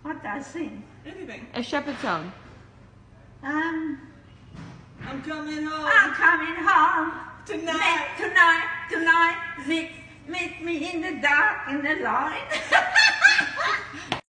What do I sing? Anything. A shepherd song. I'm coming home. I'm coming home Tonight. tonight. Meet me in the dark, in the light.